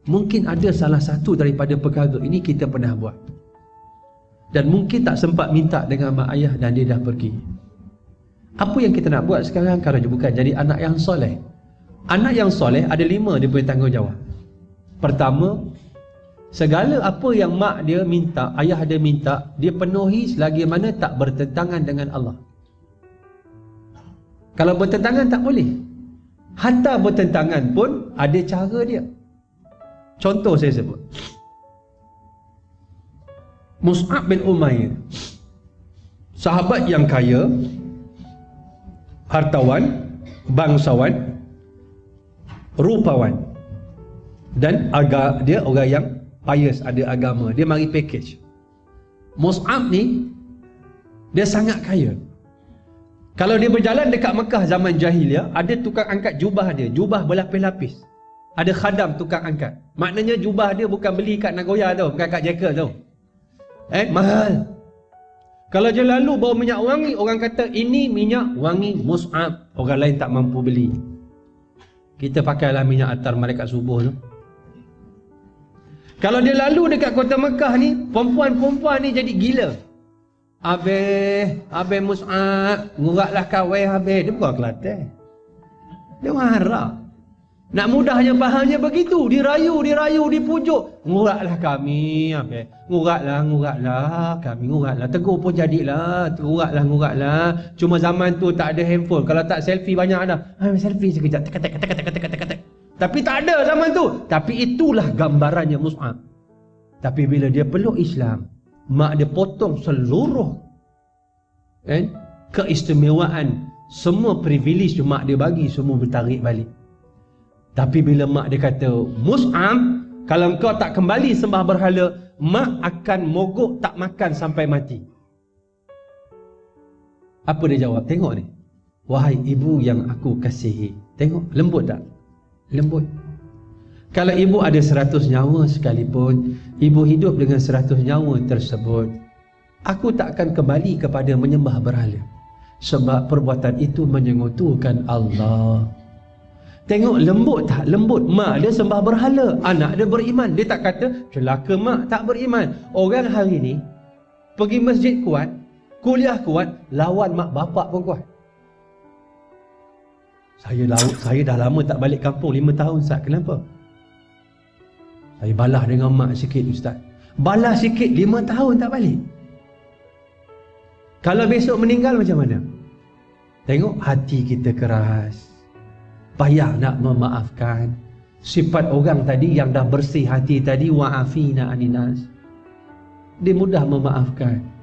Mungkin ada salah satu daripada perkara ini kita pernah buat, dan mungkin tak sempat minta dengan mak ayah dan dia dah pergi. Apa yang kita nak buat sekarang kalau bukan jadi anak yang soleh? Anak yang soleh ada 5 dia punya tanggungjawab. Pertama, segala apa yang mak dia minta, ayah dia minta, dia penuhi selagi mana tak bertentangan dengan Allah. Kalau bertentangan tak boleh. Hatta bertentangan pun ada cara dia. Contoh saya sebut, Mus'ab bin Umair, sahabat yang kaya, hartawan, bangsawan, rupawan, dan dia orang yang pious, ada agama. Dia mari package. Mus'ab ni dia sangat kaya. Kalau dia berjalan dekat Mekah zaman jahiliah, ada tukang angkat jubah dia, jubah berlapis-lapis. Ada khadam tukang angkat. Maknanya jubah dia bukan beli kat Nagoya tau, bukan kat Jekyll tau. Mahal. Kalau dia lalu bawa minyak wangi, orang kata ini minyak wangi Mus'ab, orang lain tak mampu beli. Kita pakailah minyak atar malaikat subuh tu. Kalau dia lalu dekat kota Mekah ni, perempuan-perempuan ni jadi gila. Habis Mus'ab, nguratlah kawai habis. Dia bukan Kelantan, dia marah. Nak mudahnya fahamnya begitu. Dirayu, dipujuk. Nguratlah kami. Nguratlah kami. Nguratlah. Tegur pun jadilah. Nguratlah. Cuma zaman tu tak ada handphone. Kalau tak selfie banyak dah. Selfie sekejap. Tek. Tapi tak ada zaman tu. Tapi itulah gambarannya Mus'ab. Tapi bila dia peluk Islam, mak dia potong seluruh keistimewaan, semua privilege mak dia bagi, semua bertarik balik. Tapi bila mak dia kata, Mus'ab, kalau kau tak kembali sembah berhala, mak akan mogok tak makan sampai mati. Apa dia jawab? Tengok ni. Wahai ibu yang aku kasihi. Tengok, lembut tak? Lembut. Kalau ibu ada 100 nyawa sekalipun, ibu hidup dengan 100 nyawa tersebut, aku tak akan kembali kepada menyembah berhala. Sebab perbuatan itu menyengutukan Allah. Tengok lembut tak? Lembut. Mak dia sembah berhala, anak dia beriman. Dia tak kata celaka mak tak beriman. Orang hari ni pergi masjid kuat, kuliah kuat, lawan mak bapak pun kuat. Saya dah lama tak balik kampung, 5 tahun Ustaz. Kenapa? Saya balah dengan mak sikit Ustaz. Balah sikit, 5 tahun tak balik. Kalau besok meninggal macam mana? Tengok hati kita keras, payah nak memaafkan. Sifat orang tadi yang dah bersih hati tadi, wa'afina aninas, dia mudah memaafkan.